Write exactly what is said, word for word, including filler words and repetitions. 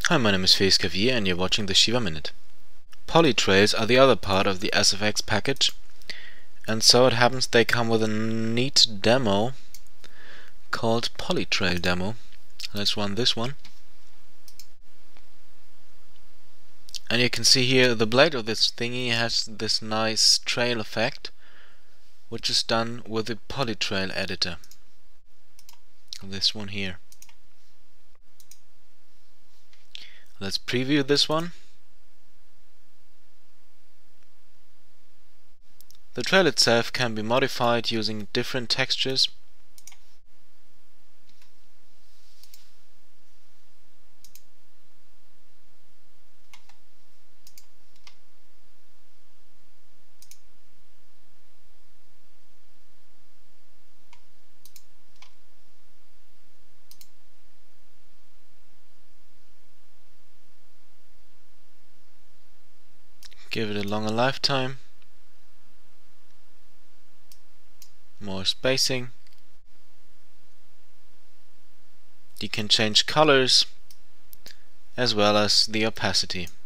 Hi, my name is ShiVa and you're watching the ShiVa Minute. Polytrails are the other part of the S F X package, and so it happens they come with a neat demo called Polytrail Demo. Let's run this one. And you can see here the blade of this thingy has this nice trail effect, which is done with the polytrail editor. This one here. Let's preview this one. The trail itself can be modified using different textures. Give it a longer lifetime, more spacing. You can change colors as well as the opacity.